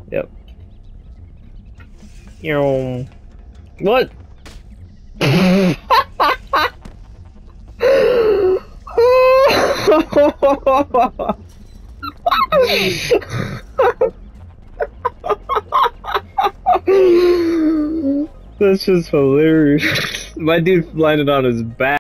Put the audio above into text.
Yep. What? That's just hilarious. My dude landed on his back.